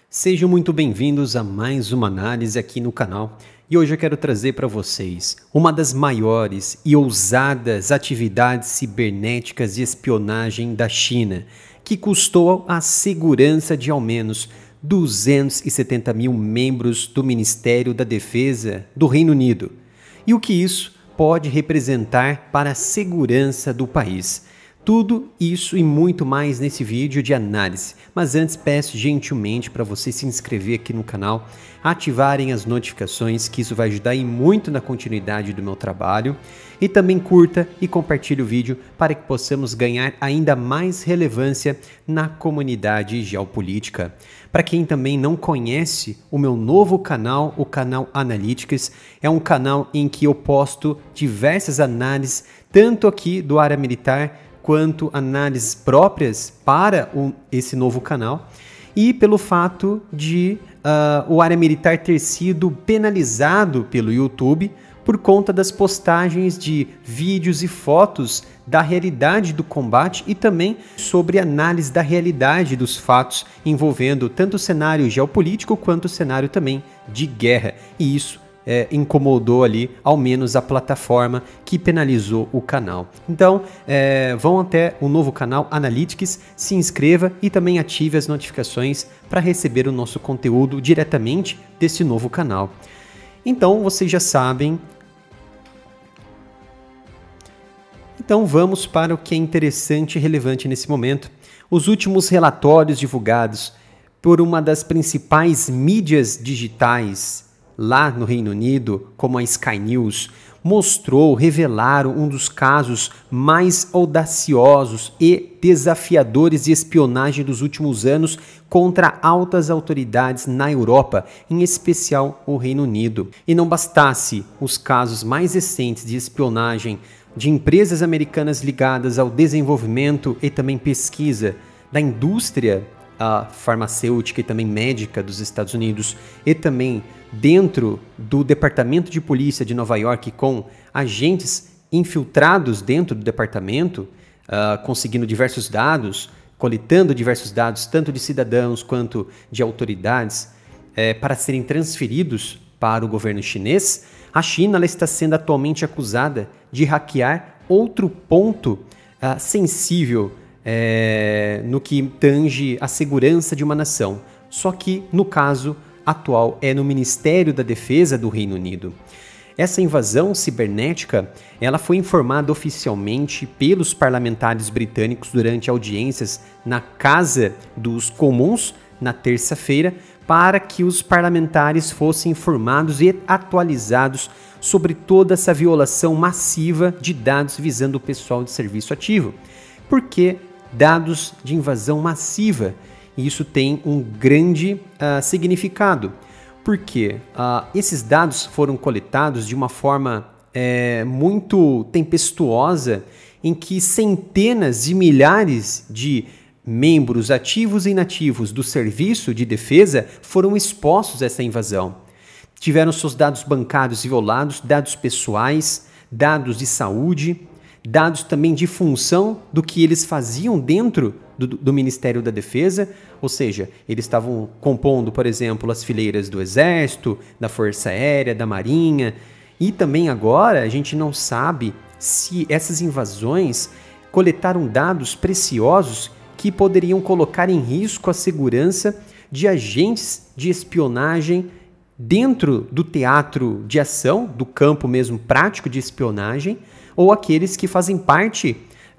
Sejam muito bem-vindos a mais uma análise aqui no canal. E hoje eu quero trazer para vocês uma das maiores e ousadas atividades cibernéticas de espionagem da China, que custou a segurança de ao menos 270 mil membros do Ministério da Defesa do Reino Unido. E o que isso pode representar para a segurança do país. Tudo isso e muito mais nesse vídeo de análise. Mas antes peço gentilmente para você se inscrever aqui no canal, ativarem as notificações, que isso vai ajudar e muito na continuidade do meu trabalho. E também curta e compartilhe o vídeo para que possamos ganhar ainda mais relevância na comunidade geopolítica. Para quem também não conhece o meu novo canal, o canal Analytics, é um canal em que eu posto diversas análises, tanto aqui do área militar, quanto análises próprias para esse novo canal, e pelo fato de o área militar ter sido penalizado pelo YouTube por conta das postagens de vídeos e fotos da realidade do combate e também sobre análise da realidade dos fatos envolvendo tanto o cenário geopolítico quanto o cenário também de guerra. E isso incomodou ali, ao menos a plataforma que penalizou o canal. Então, vão até o novo canal Analytics, se inscreva e também ative as notificações para receber o nosso conteúdo diretamente desse novo canal. Então, vocês já sabem. Então, vamos para o que é interessante e relevante nesse momento. Os últimos relatórios divulgados por uma das principais mídias digitais lá no Reino Unido, como a Sky News, revelaram um dos casos mais audaciosos e desafiadores de espionagem dos últimos anos contra altas autoridades na Europa, em especial o Reino Unido. E não bastasse os casos mais recentes de espionagem de empresas americanas ligadas ao desenvolvimento e também pesquisa da indústria farmacêutica e também médica dos Estados Unidos e também dentro do Departamento de Polícia de Nova York, com agentes infiltrados dentro do departamento, conseguindo diversos dados, coletando diversos dados, tanto de cidadãos quanto de autoridades, para serem transferidos para o governo chinês. A China ela está sendo atualmente acusada de hackear outro ponto sensível no que tange a segurança de uma nação, só que no caso atual é no Ministério da Defesa do Reino Unido. Essa invasão cibernética ela foi informada oficialmente pelos parlamentares britânicos durante audiências na Casa dos Comuns na terça-feira, para que os parlamentares fossem informados e atualizados sobre toda essa violação massiva de dados visando o pessoal de serviço ativo. Por que dados de invasão massiva? Isso tem um grande significado, porque esses dados foram coletados de uma forma muito tempestuosa, em que centenas de milhares de membros ativos e inativos do serviço de defesa foram expostos a essa invasão. Tiveram seus dados bancários violados, dados pessoais, dados de saúde, dados também de função do que eles faziam dentro do Ministério da Defesa, ou seja, eles estavam compondo, por exemplo, as fileiras do Exército, da Força Aérea, da Marinha, e também agora a gente não sabe se essas invasões coletaram dados preciosos que poderiam colocar em risco a segurança de agentes de espionagem dentro do teatro de ação, do campo mesmo prático de espionagem, ou aqueles que fazem parte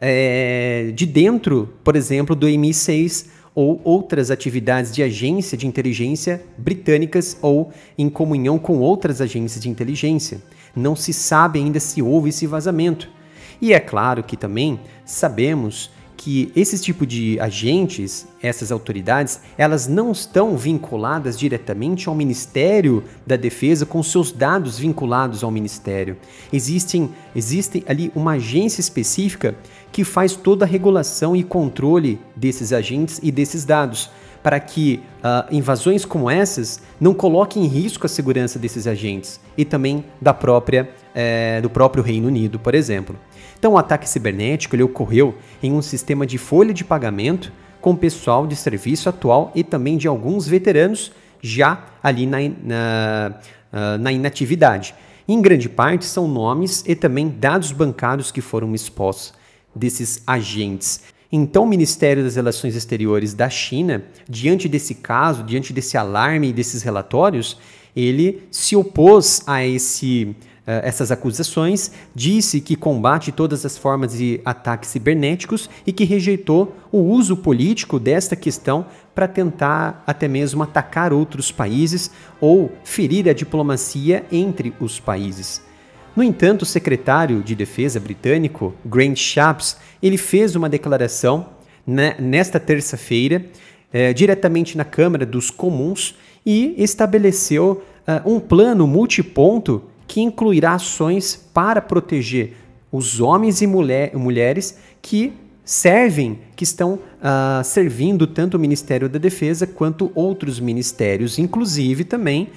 de dentro, por exemplo, do MI6 ou outras atividades de agência de inteligência britânicas ou em comunhão com outras agências de inteligência. Não se sabe ainda se houve esse vazamento. E é claro que também sabemos que esse tipo de agentes, essas autoridades, elas não estão vinculadas diretamente ao Ministério da Defesa com seus dados vinculados ao Ministério. Existe ali uma agência específica que faz toda a regulação e controle desses agentes e desses dados, para que invasões como essas não coloquem em risco a segurança desses agentes e também do próprio Reino Unido, por exemplo. Então, o ataque cibernético ele ocorreu em um sistema de folha de pagamento com o pessoal de serviço atual e também de alguns veteranos já ali na inatividade. Em grande parte são nomes e também dados bancários que foram expostos desses agentes. Então o Ministério das Relações Exteriores da China, diante desse caso, diante desse alarme e desses relatórios, ele se opôs a essas acusações, disse que combate todas as formas de ataques cibernéticos e que rejeitou o uso político desta questão para tentar até mesmo atacar outros países ou ferir a diplomacia entre os países. No entanto, o secretário de Defesa britânico, Grant Shapps, ele fez uma declaração nesta terça-feira, diretamente na Câmara dos Comuns, e estabeleceu um plano multiponto que incluirá ações para proteger os homens e mulheres que estão servindo tanto o Ministério da Defesa quanto outros ministérios. Inclusive também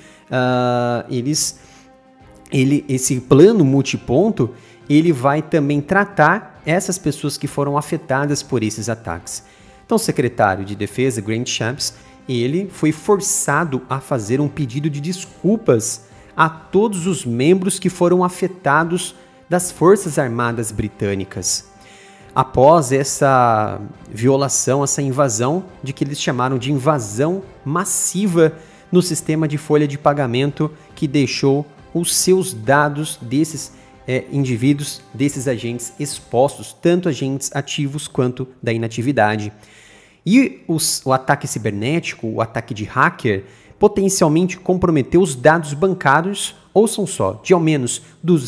esse plano multiponto ele vai também tratar essas pessoas que foram afetadas por esses ataques. Então o secretário de Defesa, Grant Shapps, ele foi forçado a fazer um pedido de desculpas a todos os membros que foram afetados das Forças Armadas Britânicas, após essa violação, essa invasão, de que eles chamaram de invasão massiva no sistema de folha de pagamento, que deixou os seus dados desses indivíduos, desses agentes expostos, tanto agentes ativos quanto da inatividade. E o ataque cibernético, o ataque de hacker, potencialmente comprometeu os dados bancários, ouçam só, de ao menos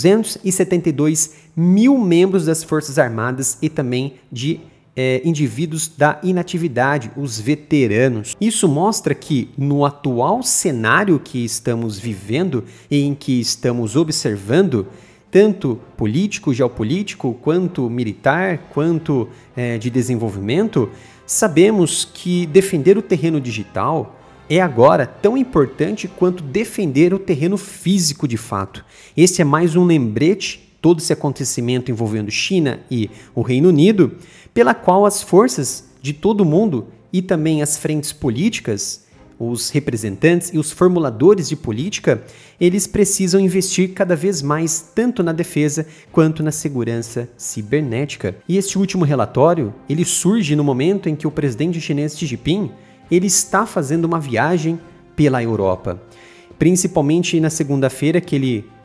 272 mil membros das Forças Armadas e também de indivíduos da inatividade, os veteranos. Isso mostra que no atual cenário que estamos vivendo e em que estamos observando, tanto político, geopolítico, quanto militar, quanto de desenvolvimento, sabemos que defender o terreno digital é agora tão importante quanto defender o terreno físico de fato. Esse é mais um lembrete, todo esse acontecimento envolvendo China e o Reino Unido, pela qual as forças de todo mundo e também as frentes políticas, os representantes e os formuladores de política, eles precisam investir cada vez mais tanto na defesa quanto na segurança cibernética. E este último relatório, ele surge no momento em que o presidente chinês Xi Jinping ele está fazendo uma viagem pela Europa, principalmente na segunda-feira que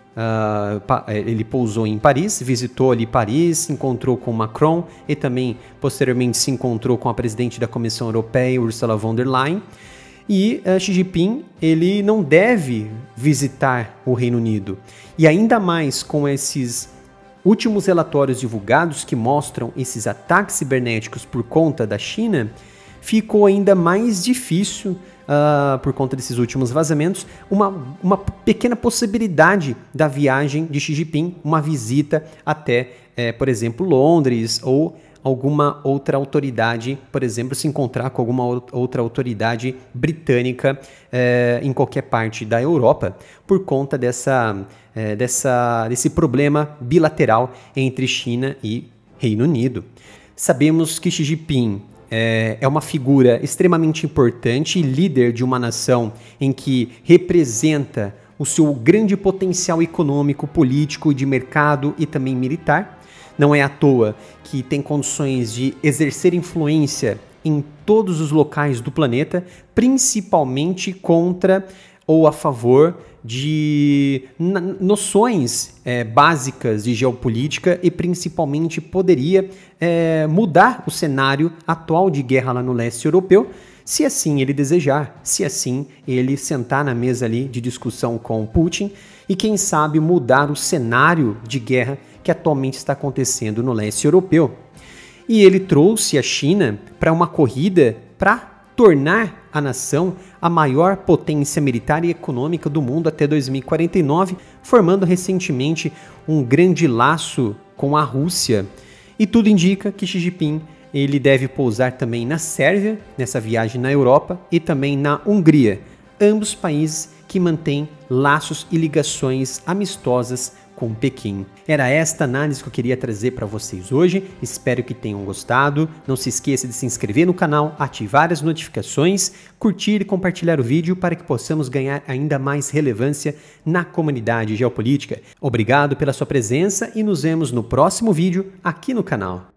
ele pousou em Paris, visitou ali Paris, se encontrou com Macron e também posteriormente se encontrou com a presidente da Comissão Europeia, Ursula von der Leyen. E Xi Jinping ele não deve visitar o Reino Unido. E ainda mais com esses últimos relatórios divulgados que mostram esses ataques cibernéticos por conta da China, ficou ainda mais difícil, por conta desses últimos vazamentos, uma pequena possibilidade da viagem de Xi Jinping, uma visita até, por exemplo, Londres ou alguma outra autoridade, por exemplo, se encontrar com alguma outra autoridade britânica em qualquer parte da Europa, por conta desse problema bilateral entre China e Reino Unido. Sabemos que Xi Jinping é uma figura extremamente importante e líder de uma nação em que representa o seu grande potencial econômico, político, de mercado e também militar. Não é à toa que tem condições de exercer influência em todos os locais do planeta, principalmente contra ou a favor de noções básicas de geopolítica e principalmente poderia mudar o cenário atual de guerra lá no leste europeu, se assim ele desejar, se assim ele sentar na mesa ali de discussão com Putin e quem sabe mudar o cenário de guerra que atualmente está acontecendo no leste europeu. E ele trouxe a China para uma corrida para tornar a nação a maior potência militar e econômica do mundo até 2049, formando recentemente um grande laço com a Rússia. E tudo indica que Xi Jinping ele deve pousar também na Sérvia, nessa viagem na Europa, e também na Hungria, ambos países que mantêm laços e ligações amistosas com Pequim. Era esta análise que eu queria trazer para vocês hoje, espero que tenham gostado. Não se esqueça de se inscrever no canal, ativar as notificações, curtir e compartilhar o vídeo para que possamos ganhar ainda mais relevância na comunidade geopolítica. Obrigado pela sua presença e nos vemos no próximo vídeo aqui no canal.